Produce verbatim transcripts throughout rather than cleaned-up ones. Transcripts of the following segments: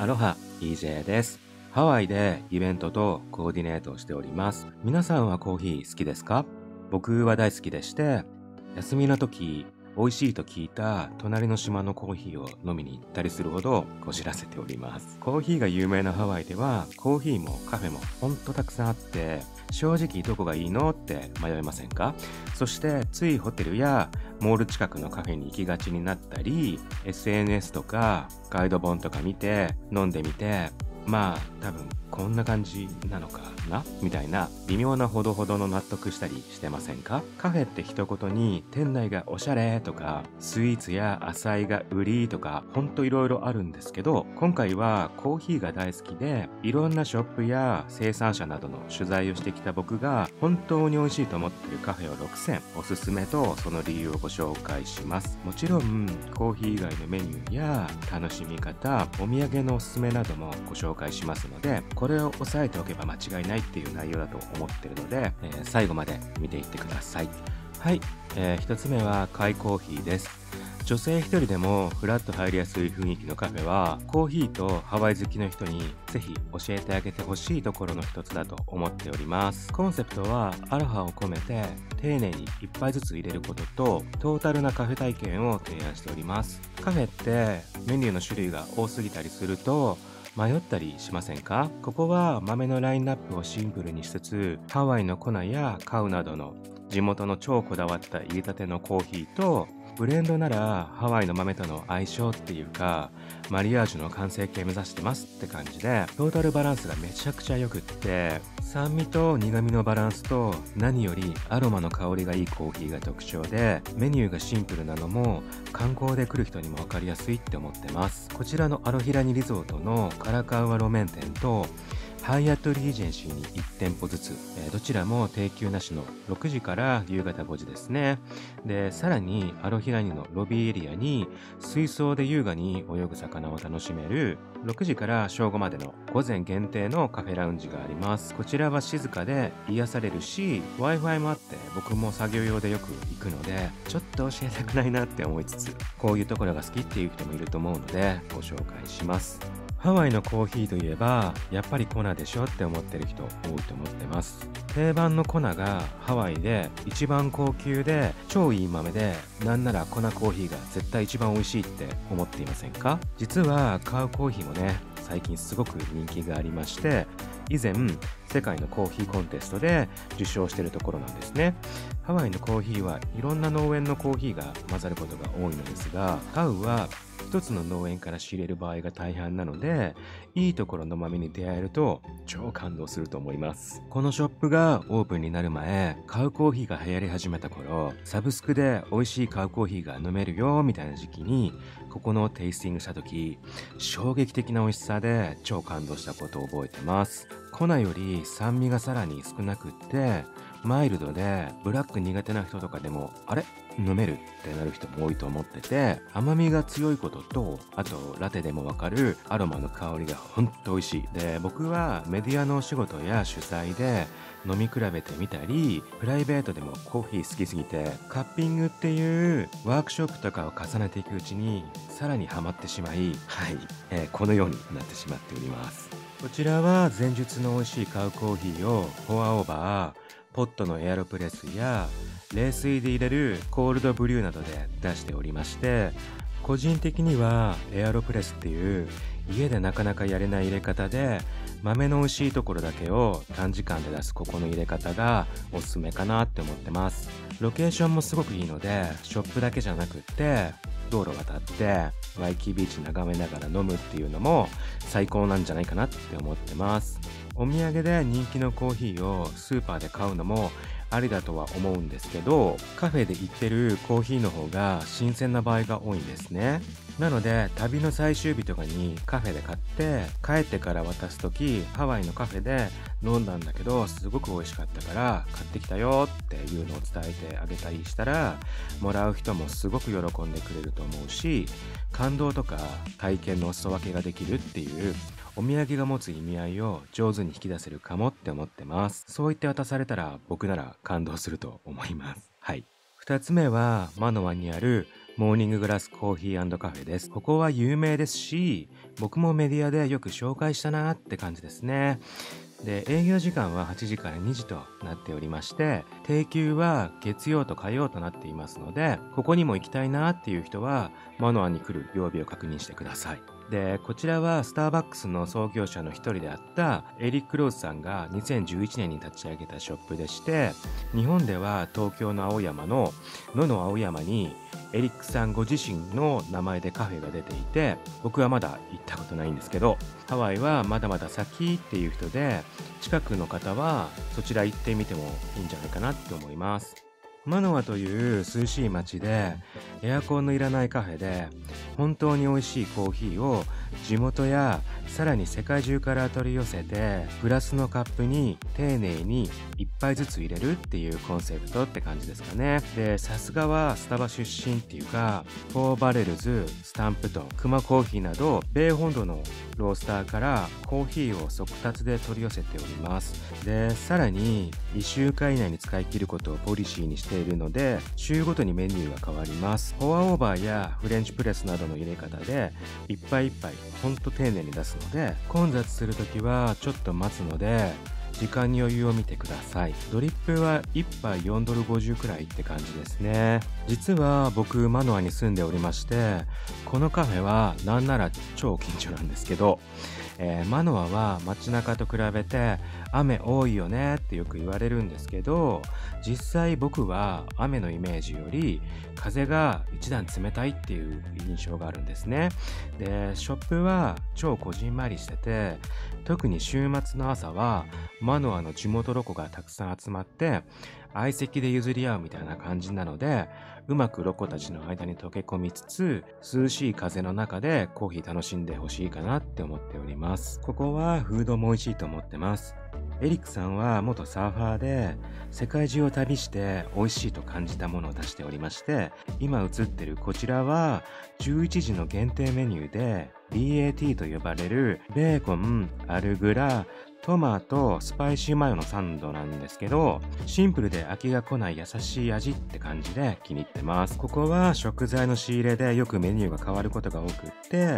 アロハ、イージェー です。ハワイでイベントとコーディネートをしております。皆さんはコーヒー好きですか？僕は大好きでして、休みの時、美味しいと聞いた隣の島のコーヒーを飲みに行ったりするほどこじらせております。コーヒーが有名なハワイでは、コーヒーもカフェもほんとたくさんあって、正直どこがいいのって迷いませんか？そしてついホテルやモール近くのカフェに行きがちになったり、 エスエヌエス とかガイド本とか見て飲んでみて、まあ多分こんな感じなのかなみたいな微妙なほどほどの納得したりしてませんか？カフェって一言に店内がおしゃれとかスイーツや浅いが売りとかほんといろいろあるんですけど、今回はコーヒーが大好きでいろんなショップや生産者などの取材をしてきた僕が本当に美味しいと思っているカフェをろくせんおすすめとその理由をご紹介します。もちろんコーヒー以外のメニューや楽しみ方、お土産のおすすめなどもご紹介しますので、これを押さえておけば間違いないっていう内容だと思ってるので、えー、最後まで見ていってください。はい、えー、ひとつめはカイコーヒーです。女性一人でもフラッと入りやすい雰囲気のカフェは、コーヒーとハワイ好きの人にぜひ教えてあげてほしいところの一つだと思っております。コンセプトはアロハを込めて丁寧に一杯ずつ入れることとトータルなカフェ体験を提案しております。カフェってメニューの種類が多すぎたりすると迷ったりしませんか？ここは豆のラインナップをシンプルにしつつ、ハワイの粉やカウなどの地元の超こだわった入れたてのコーヒーと、ブレンドならハワイの豆との相性っていうかマリアージュの完成形目指してますって感じで、トータルバランスがめちゃくちゃ良くって、酸味と苦味のバランスと何よりアロマの香りがいいコーヒーが特徴で、メニューがシンプルなのも観光で来る人にも分かりやすいって思ってます。こちらのアロヒラニリゾートのカラカウア路面店とハイアットリージェンシーにいち店舗ずつ、えー、どちらも定休なしのろくじから夕方ごじですね。で、さらにアロヒラニのロビーエリアに水槽で優雅に泳ぐ魚を楽しめるろくじから正午までの午前限定のカフェラウンジがあります。こちらは静かで癒されるし Wi-Fi もあって、僕も作業用でよく行くのでちょっと教えたくないなって思いつつ、こういうところが好きっていう人もいると思うのでご紹介します。ハワイのコーヒーといえばやっぱり粉でしょって思ってる人多いと思ってます。定番の粉がハワイで一番高級で超いい豆で、なんなら粉コーヒーが絶対一番美味しいって思っていませんか？実はカウコーヒーもね、最近すごく人気がありまして、以前世界のコーヒーコンテストで受賞しているところなんですね。ハワイのコーヒーはいろんな農園のコーヒーが混ざることが多いのですが、カウは一つの農園から仕入れる場合が大半なので、いいところの豆に出会えると超感動すると思います。このショップがオープンになる前、カウコーヒーが流行り始めた頃、サブスクで美味しいカウコーヒーが飲めるよみたいな時期にここのテイスティングした時、衝撃的な美味しさで超感動したことを覚えてます。粉より酸味がさらに少なくってマイルドで、ブラック苦手な人とかでもあれ飲めるってなる人も多いと思ってて、甘みが強いことと、あとラテでもわかるアロマの香りがほんと美味しい。で、僕はメディアのお仕事や取材で飲み比べてみたり、プライベートでもコーヒー好きすぎてカッピングっていうワークショップとかを重ねていくうちにさらにハマってしまい、はい、えー、このようになってしまっております。こちらは前述の美味しいカウコーヒーをフォアオーバー、ポットのエアロプレスや冷水で入れるコールドブリューなどで出しておりまして、個人的にはエアロプレスっていう家でなかなかやれない入れ方で、豆の美味しいところだけを短時間で出すここの入れ方がおすすめかなって思ってます。ロケーションもすごくいいので、ショップだけじゃなくって道路渡ってワイキキビーチ眺めながら飲むっていうのも最高なんじゃないかなって思ってます。お土産で人気のコーヒーをスーパーで買うのもありだとは思うんですけど、カフェで売ってるコーヒーの方が新鮮な場合が多いんですね。なので旅の最終日とかにカフェで買って帰ってから渡すとき、ハワイのカフェで飲んだんだけどすごく美味しかったから買ってきたよっていうのを伝えてあげたりしたら、もらう人もすごく喜んでくれると思うし、感動とか体験のお裾分けができるっていうお土産が持つ意味合いを上手に引き出せるかもって思ってます。そう言って渡されたら僕なら感動すると思います。はい。二つ目はマノアにあるモーニンググラスコーヒー&カフェです。ここは有名ですし、 僕もメディアでよく紹介したなって感じですね。で、営業時間ははちじからにじとなっておりまして、定休は月曜と火曜となっていますので、ここにも行きたいなっていう人はマノアに来る曜日を確認してください。で、こちらはスターバックスの創業者の一人であったエリック・ローズさんがにせんじゅういちねんに立ち上げたショップでして、日本では東京の青山の野の青山にエリックさんご自身の名前でカフェが出ていて、僕はまだ行ったことないんですけど、ハワイはまだまだ先っていう人で、近くの方はそちら行ってみてもいいんじゃないかなって思います。マノアという涼しい街でエアコンのいらないカフェで本当に美味しいコーヒーを地元やさらに世界中から取り寄せてグラスのカップに丁寧に一杯ずつ入れるっていうコンセプトって感じですかね。で、さすがはスタバ出身っていうか、フォーバレルズ、スタンプトン、クマコーヒーなど米本土のロースターからコーヒーを速達で取り寄せております。で、さらにいっしゅうかん以内に使い切ることをポリシーにしているので、週ごとにメニューが変わります。フォアオーバーやフレンチプレスなどの入れ方でいっぱいいっぱいほんと丁寧に出すので、混雑するときはちょっと待つので時間に余裕を見てください。ドリップはいっぱいよんドルごじゅうくらいって感じですね。実は僕マノアに住んでおりまして、このカフェはなんなら超近所なんですけど、えー、マノアは街中と比べて雨多いよねってよく言われるんですけど、実際僕は雨のイメージより風が一段冷たいっていう印象があるんですね。で、ショップは超こじんまりしてて、特に週末の朝はマノアの地元ロコがたくさん集まって相席で譲り合うみたいな感じなので、うまくロコたちの間に溶け込みつつ、涼しい風の中でコーヒー楽しんでほしいかなって思っております。ここはフードも美味しいと思ってます。エリックさんは元サーファーで世界中を旅して美味しいと感じたものを出しておりまして、今映ってるこちらはじゅういちじの限定メニューで ビーエーティー と呼ばれるベーコン、アルグラ、トマト、スパイシーマヨのサンドなんですけど、シンプルで飽きが来ない優しい味って感じで気に入ってます。ここは食材の仕入れでよくメニューが変わることが多くって、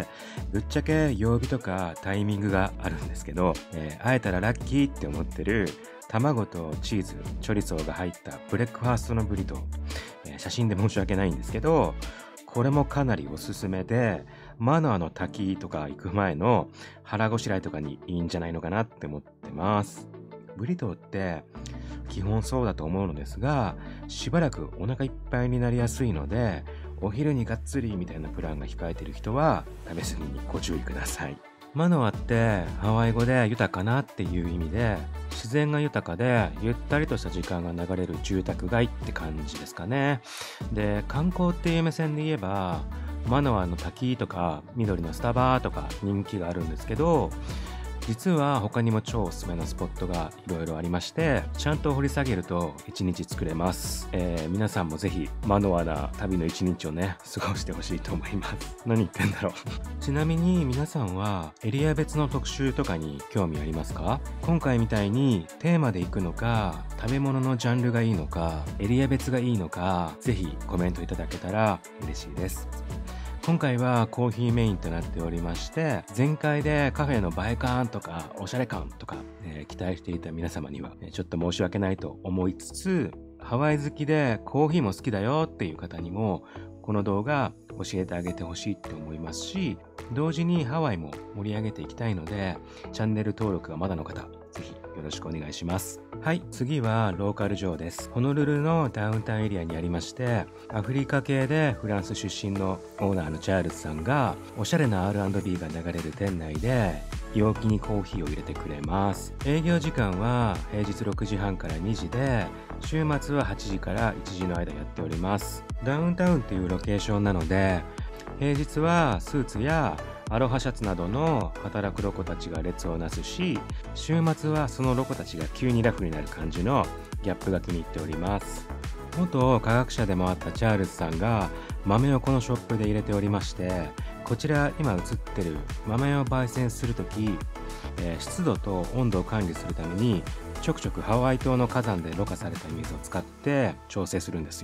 ぶっちゃけ曜日とかタイミングがあるんですけど、えー、会えたらラッキーって思ってる卵とチーズ、チョリソーが入ったブレックファーストのブリトー、えー、写真で申し訳ないんですけど、これもかなりおすすめで、マノアの滝とか行く前の腹ごしらえとかにいいんじゃないのかなって思ってます。ブリトーって基本そうだと思うのですが、しばらくお腹いっぱいになりやすいので、お昼にがっつりみたいなプランが控えている人は食べ過ぎにご注意ください。マノアってハワイ語で豊かなっていう意味で、自然が豊かでゆったりとした時間が流れる住宅街って感じですかね。で、観光っていう目線で言えば、マノアの滝とか緑のスタバとか人気があるんですけど、実は他にも超おすすめのスポットがいろいろありまして、ちゃんと掘り下げると一日作れます。えー、皆さんもぜひマノアな旅の一日をね、過ごしてほしいと思います。何言ってんだろう。ちなみに皆さんはエリア別の特集とかに興味ありますか？今回みたいにテーマで行くのか、食べ物のジャンルがいいのか、エリア別がいいのか、ぜひコメントいただけたら嬉しいです。今回はコーヒーメインとなっておりまして、前回でカフェの映え感とかおしゃれ感とか、えー、期待していた皆様には、ちょっと申し訳ないと思いつつ、ハワイ好きでコーヒーも好きだよっていう方にもこの動画教えてあげてほしいって思いますし、同時にハワイも盛り上げていきたいので、チャンネル登録がまだの方、ぜひよろしくお願いします。はい、次はローカル情です。ホノルルのダウンタウンエリアにありまして、アフリカ系でフランス出身のオーナーのチャールズさんが、おしゃれな アールアンドビー が流れる店内で容器にコーヒーを入れてくれます。営業時間は平日ろくじはんからにじで、週末ははちじからいちじの間やっております。ダウンタウンっていうロケーションなので、平日はスーツやアロハシャツなどの働くロコたちが列をなすし、週末はそのロコたちが急にラフになる感じのギャップが気に入っております。元科学者でもあったチャールズさんが豆をこのショップで入れておりまして、こちら今映ってる豆を焙煎するとき、えー、湿度と温度を管理するためにちょくちょくハワイ島の火山でろ過された水を使って調整するんですよ。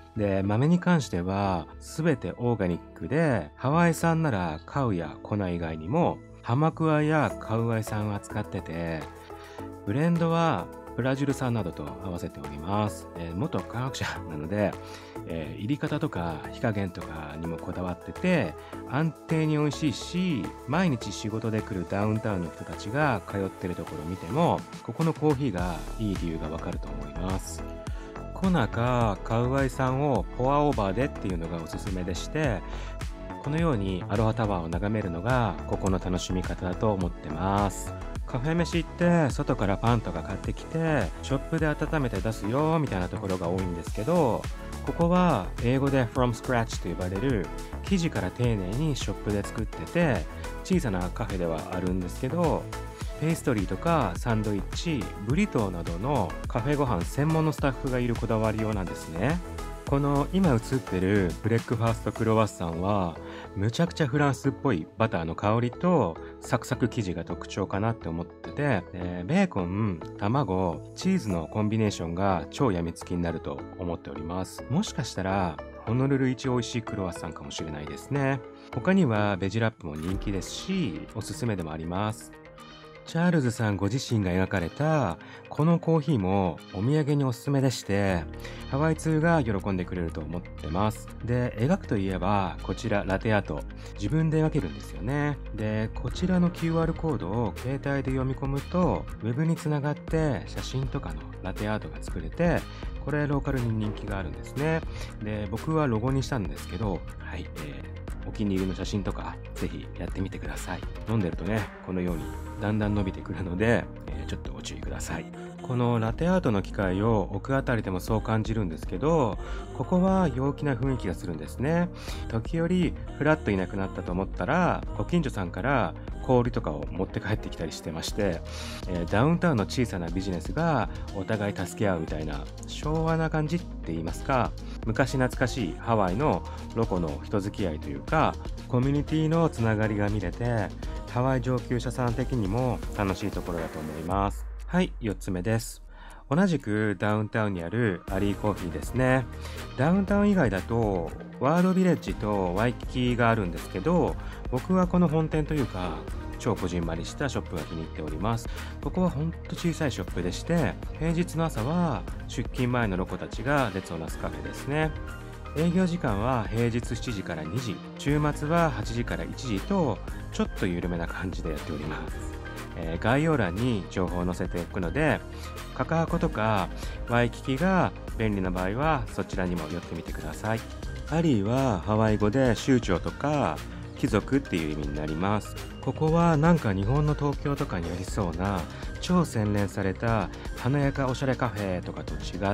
で、豆に関しては全てオーガニックで、ハワイ産ならカウやコナ以外にもハマクワやカウアイ産を扱ってて、ブレンドはブラジル産などと合わせております。えー、元科学者なので、えー、入り方とか火加減とかにもこだわってて、安定に美味しいし、毎日仕事で来るダウンタウンの人たちが通ってるところを見ても、ここのコーヒーがいい理由がわかると思います。コナかカウアイ産をポアオーバーでっていうのがおすすめでして、このようにアロハタワーを眺めるのがここの楽しみ方だと思ってます。カフェ飯って外からパンとか買ってきてショップで温めて出すよみたいなところが多いんですけど、ここは英語で from scratch と呼ばれる生地から丁寧にショップで作ってて、小さなカフェではあるんですけど、ペーストリーとかサンドイッチ、ブリトーなどのカフェご飯専門のスタッフがいるこだわりようなんですね。この今映ってるブレックファーストクロワッサンはむちゃくちゃフランスっぽいバターの香りとサクサク生地が特徴かなって思ってて、えー、ベーコン、卵、チーズのコンビネーションが超やみつきになると思っております。もしかしたらホノルル一美味しいクロワッサンかもしれないですね。他にはベジラップも人気ですし、おすすめでもあります。チャールズさんご自身が描かれたこのコーヒーもお土産におすすめでして、ハワイ通が喜んでくれると思ってます。で、描くといえばこちらラテアート、自分で描けるんですよね。で、こちらの キューアール コードを携帯で読み込むとウェブにつながって写真とかのラテアートが作れて、これローカルに人気があるんですね。で、僕はロゴにしたんですけど、はい、えーお気に入りの写真とかぜひやってみてください。飲んでるとね、このようにだんだん伸びてくるので、えー、ちょっとご注意ください。このラテアートの機械を置くあたりでもそう感じるんですけど、ここは陽気な雰囲気がするんですね。時折フラッといなくなったと思ったら、ご近所さんから氷とかを持って帰ってきたりしてまして、えー、ダウンタウンの小さなビジネスがお互い助け合うみたいな昭和な感じって言いますか、昔懐かしいハワイのロコの人付き合いというか、コミュニティのつながりが見れて、ハワイ上級者さん的にも楽しいところだと思います。はい、よっつめです。同じくダウンタウンにあるアリーコーヒーですね。ダウンタウン以外だとワードビレッジとワイキキがあるんですけど、僕はこの本店というか超こじんまりしたショップが気に入っております。ここはほんと小さいショップでして、平日の朝は出勤前のロコたちが列をなすカフェですね。営業時間は平日しちじからにじ、週末ははちじからいちじとちょっと緩めな感じでやっております。えー、概要欄に情報を載せておくので、カカアコとかワイキキが便利な場合はそちらにも寄ってみてください。アリーはハワイ語で酋長とか貴族っていう意味になります。ここはなんか日本の東京とかにありそうな超洗練された華やかおしゃれカフェとかと違って、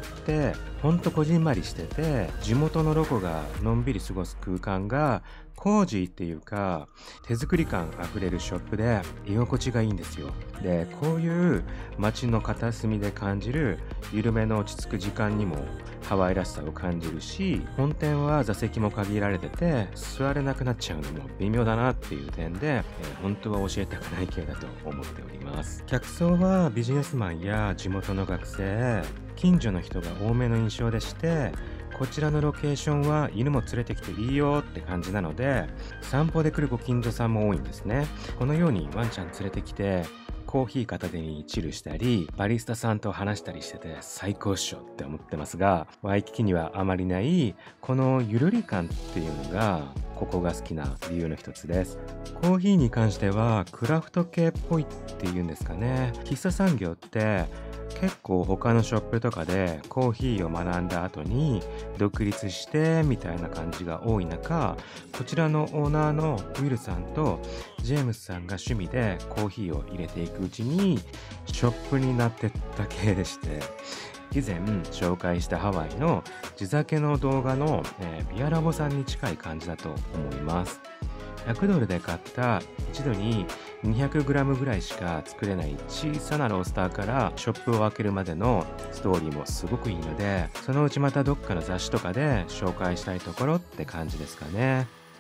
ほんとこじんまりしてて、地元のロコがのんびり過ごす空間がコージーっていうか手作り感あふれるショップで居心地がいいんですよ。で、こういう街の片隅で感じる緩めの落ち着く時間にもハワイらしさを感じるし、本店は座席も限られてて座れなくなっちゃうのも微妙だなっていう点で、えー、本当は教えたくない系だと思っております。客層はビジネスマンや地元の学生、近所の人が多めの印象でして、こちらのロケーションは犬も連れてきていいよって感じなので、散歩で来るご近所さんも多いんですね。このようにワンちゃん連れてきてコーヒー片手にチルしたり、バリスタさんと話したりしてて最高っしょって思ってますが、ワイキキにはあまりないこのゆるり感っていうのがここが好きな理由の一つです。コーヒーに関してはクラフト系っぽいっていうんですかね。喫茶産業って結構他のショップとかでコーヒーを学んだ後に独立してみたいな感じが多い中、こちらのオーナーのウィルさんとジェームスさんが趣味でコーヒーを入れていくうちにショップになってった系でして、以前紹介したハワイの地酒の動画の、えー、ビアラボさんに近い感じだと思います。ひゃくドルで買った一度に にひゃくグラム ぐらいしか作れない小さなロースターからショップを開けるまでのストーリーもすごくいいので、そのうちまたどっかの雑誌とかで紹介したいところって感じですかね。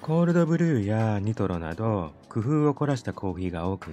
コールドブルーやニトロなど工夫を凝らしたコーヒーが多くって、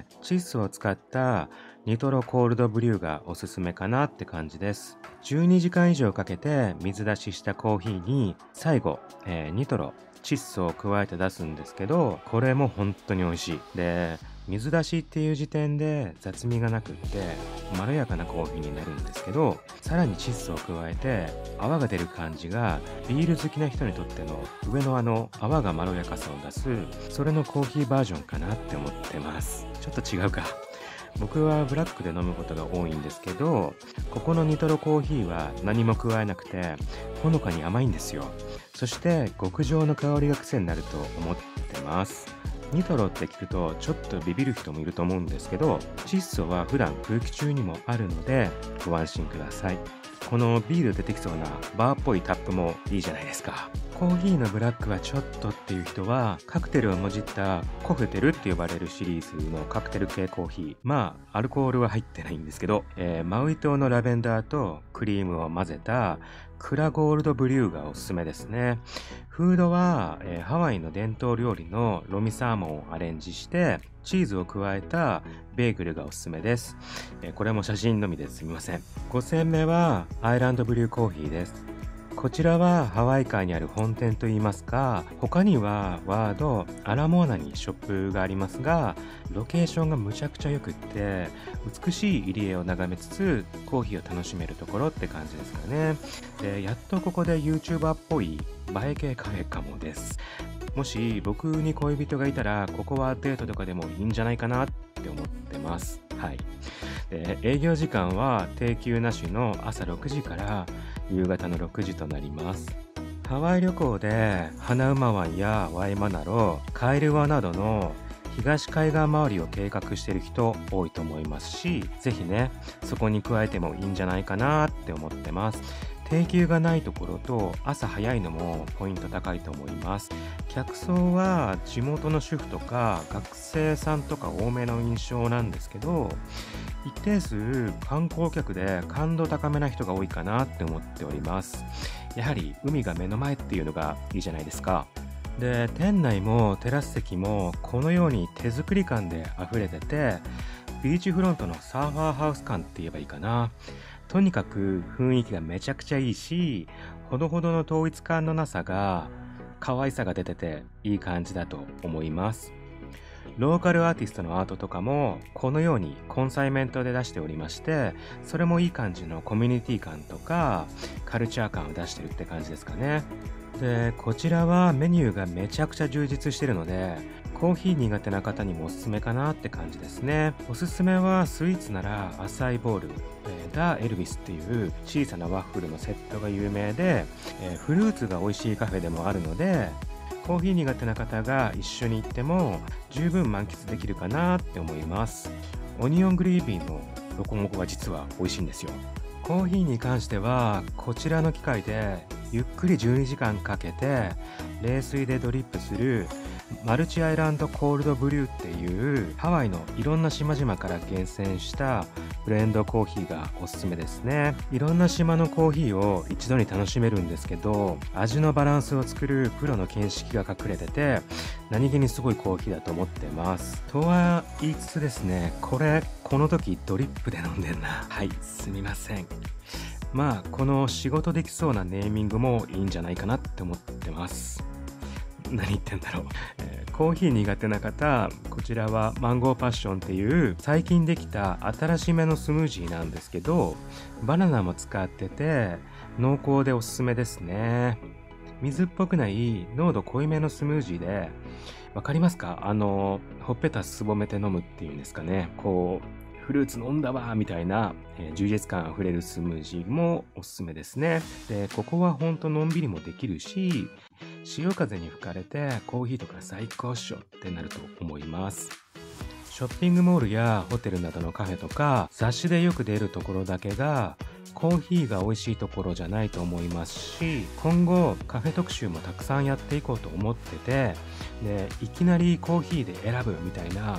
チッ素を使ったニトロコールドブリューがおすすめかなって感じです。じゅうにじかん以上かけて水出ししたコーヒーに最後、えー、ニトロ窒素を加えて出すんですけど、これも本当に美味しい。で、水出しっていう時点で雑味がなくってまろやかなコーヒーになるんですけど、さらに窒素を加えて泡が出る感じがビール好きな人にとっての上のあの泡がまろやかさを出す、それのコーヒーバージョンかなって思ってます。ちょっと違うか。僕はブラックで飲むことが多いんですけど、ここのニトロコーヒーは何も加えなくてほのかに甘いんですよ。そして極上の香りが癖になると思ってます。ニトロって聞くとちょっとビビる人もいると思うんですけど、窒素は普段空気中にもあるのでご安心ください。このビール出てきそうなバーっぽいタップもいいじゃないですか。コーヒーのブラックはちょっとっていう人は、カクテルをもじったコフテルって呼ばれるシリーズのカクテル系コーヒー、まあアルコールは入ってないんですけど、えー、マウイ島のラベンダーとクリームを混ぜたクラゴールドブリューがおすすめですね。フードは、えー、ハワイの伝統料理のロミサーモンをアレンジしてチーズを加えたベーグルがおすすめです。えー、これも写真のみですみません。ごせんめはアイランドブリューコーヒーです。こちらはハワイ海にある本店といいますか、他にはワード、アラモーナにショップがありますが、ロケーションがむちゃくちゃ良くって、美しい入り江を眺めつつコーヒーを楽しめるところって感じですかね。で、やっとここで YouTuber っぽい映え系カフェかもです。もし僕に恋人がいたら、ここはデートとかでもいいんじゃないかなって思ってます。はい。で、営業時間は定休なしの朝ろくじから夕方のろくじとなります。ハワイ旅行でハナウマ湾やワイマナロ、カイルワなどの東海岸周りを計画している人多いと思いますし、ぜひね、そこに加えてもいいんじゃないかなって思ってます。定休がないところと朝早いのもポイント高いと思います。客層は地元の主婦とか学生さんとか多めの印象なんですけど、一定数観光客で感度高めな人が多いかなって思っております。やはり海が目の前っていうのがいいじゃないですか。で、店内もテラス席もこのように手作り感で溢れてて、ビーチフロントのサーファーハウス感って言えばいいかな。とにかく雰囲気がめちゃくちゃいいし、ほどほどの統一感のなさが可愛さが出てていい感じだと思います。ローカルアーティストのアートとかもこのようにコンサイメントで出しておりまして、それもいい感じのコミュニティ感とかカルチャー感を出してるって感じですかね。で、こちらはメニューがめちゃくちゃ充実してるので、コーヒー苦手な方にもおすすめかなって感じですね。おすすめはスイーツならアサイボール、えー、ダ・エルビスっていう小さなワッフルのセットが有名で、えー、フルーツが美味しいカフェでもあるので、コーヒー苦手な方が一緒に行っても十分満喫できるかなって思います。オニオングレービーのロコモコが実は美味しいんですよ。コーヒーに関してはこちらの機械でゆっくりじゅうにじかんかけて冷水でドリップするマルチアイランドコールドブリューっていうハワイのいろんな島々から厳選したブレンドコーヒーがおすすめですね。いろんな島のコーヒーを一度に楽しめるんですけど、味のバランスを作るプロの見識が隠れてて何気にすごいコーヒーだと思ってます。とは言いつつですね、これこの時ドリップで飲んでんな。はい、すみません。まあこの仕事できそうなネーミングもいいんじゃないかなって思ってます。何言ってんだろう、えー、コーヒー苦手な方、こちらはマンゴーパッションっていう最近できた新しめのスムージーなんですけど、バナナも使ってて濃厚でおすすめですね。水っぽくない濃度濃いめのスムージーで、わかりますか？あのほっぺたすぼめて飲むっていうんですかね、こうフルーツ飲んだわみたいな、えー、充実感あふれるスムージーもおすすめですね。で、ここはほんとのんびりもできるし、潮風に吹かれてコーヒーとか最高っしょってなると思います。ショッピングモールやホテルなどのカフェとか雑誌でよく出るところだけがコーヒーが美味しいところじゃないと思いますし、今後カフェ特集もたくさんやっていこうと思ってて、でいきなりコーヒーで選ぶみたいな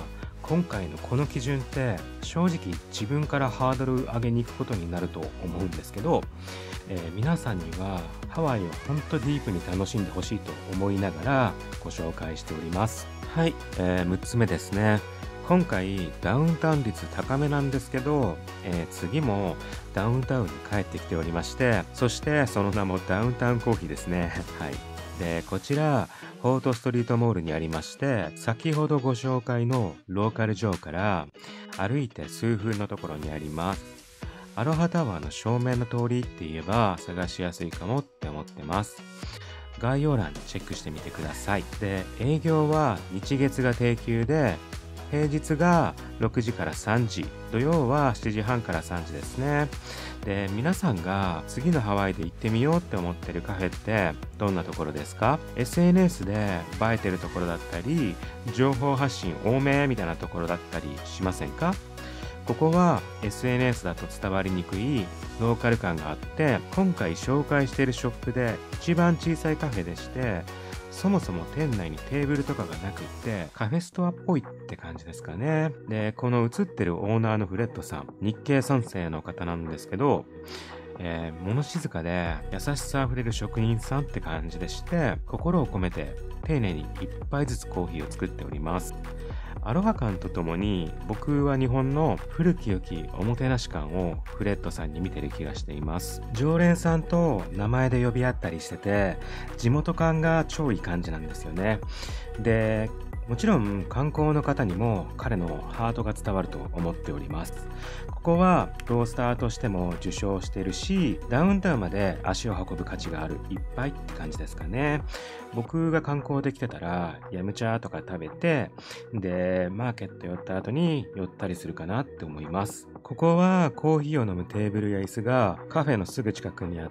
今回のこの基準って正直自分からハードル上げに行くことになると思うんですけど、えー皆さんにはハワイをほんとディープに楽しんでほしいと思いながらご紹介しております。はい、えーむっつめですね。今回ダウンタウン率高めなんですけど、えー次もダウンタウンに帰ってきておりまして、そしてその名もダウンタウンコーヒーですね。はい。で、こちら、フォートストリートモールにありまして、先ほどご紹介のローカルジョーから歩いて数分のところにあります。アロハタワーの正面の通りって言えば探しやすいかもって思ってます。概要欄チェックしてみてください。で、営業は日月が定休で、平日がろくじからさんじ、土曜はしちじはんからさんじですね。で、皆さんが次のハワイで行ってみようって思ってるカフェってどんなところですか？ エスエヌエス で映えてるところだったり、情報発信多めみたいなところだったりしませんか？ここは エスエヌエス だと伝わりにくいローカル感があって、今回紹介しているショップで一番小さいカフェでして、そもそも店内にテーブルとかがなくってカフェストアっぽいって感じですかね。で、この映ってるオーナーのフレッドさん、日系さん世の方なんですけど、えー物静かで優しさあふれる職人さんって感じでして、心を込めて丁寧に一杯ずつコーヒーを作っております。アロハ感とともに僕は日本の古き良きおもてなし感をフレッドさんに見てる気がしています。常連さんと名前で呼び合ったりしてて、地元感が超いい感じなんですよね。で、もちろん観光の方にも彼のハートが伝わると思っております。ここはロースターとしても受賞しているし、ダウンタウンまで足を運ぶ価値がある一杯って感じですかね。僕が観光できてたらヤムチャとか食べて、でマーケット寄った後に寄ったりするかなって思います。ここはコーヒーを飲むテーブルや椅子がカフェのすぐ近くにあって、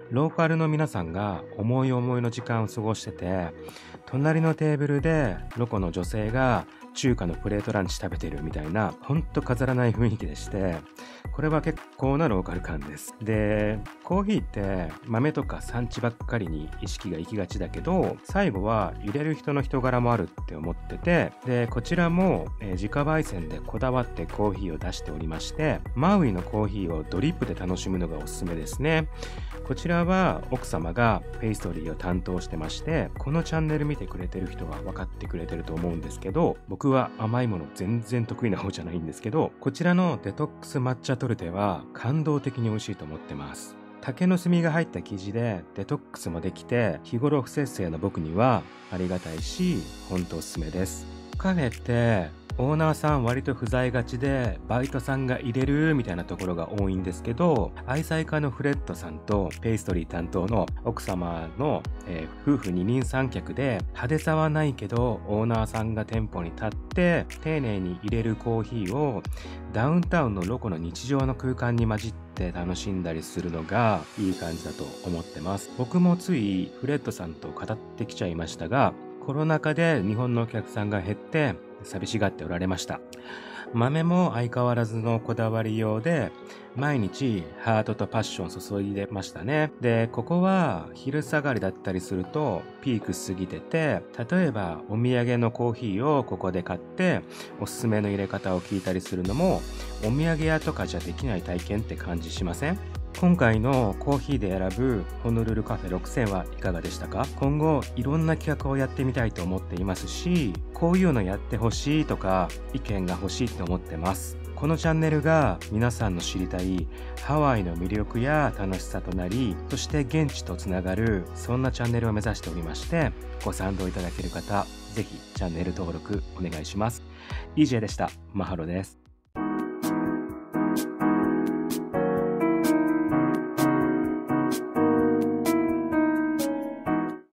ローカルの皆さんが思い思いの時間を過ごしてて、隣のテーブルでロコの女性が中華のプレートランチ食べてるみたいな、ほんと飾らない雰囲気でして、これは結構なローカル感です。で、コーヒーって豆とか産地ばっかりに意識が行きがちだけど、最後は入れる人の人柄もあるって思ってて、で、こちらも、えー自家焙煎でこだわってコーヒーを出しておりまして、マウイのコーヒーをドリップで楽しむのがおすすめですね。こちらは奥様がペイストリーを担当してまして、このチャンネル見てくれてる人は分かってくれてると思うんですけど、僕は甘いもの全然得意な方じゃないんですけど、こちらのデトックス抹茶トルテは感動的に美味しいと思ってます。竹の炭が入った生地でデトックスもできて、日頃不節制の僕にはありがたいし、ほんとおすすめです。カフェってオーナーさん割と不在がちでバイトさんが入れるみたいなところが多いんですけど、愛妻家のフレッドさんとペイストリー担当の奥様の、えー夫婦二人三脚で、派手さはないけどオーナーさんが店舗に立って丁寧に入れるコーヒーをダウンタウンのロコの日常の空間に混じって楽しんだりするのがいい感じだと思ってます。僕もついフレッドさんと語ってきちゃいましたが、コロナ禍で日本のお客さんが減って寂しがっておられました。豆も相変わらずのこだわりようで、毎日ハートとパッション注いでましたね。で、ここは昼下がりだったりするとピーク過ぎてて、例えばお土産のコーヒーをここで買っておすすめの入れ方を聞いたりするのも、お土産屋とかじゃできない体験って感じしません？今回のコーヒーで選ぶホノルルカフェろくせんはいかがでしたか？今後いろんな企画をやってみたいと思っていますし、こういうのやってほしいとか意見が欲しいと思ってます。このチャンネルが皆さんの知りたいハワイの魅力や楽しさとなり、そして現地とつながる、そんなチャンネルを目指しておりまして、ご賛同いただける方、ぜひチャンネル登録お願いします。イージェー でした。マハロです。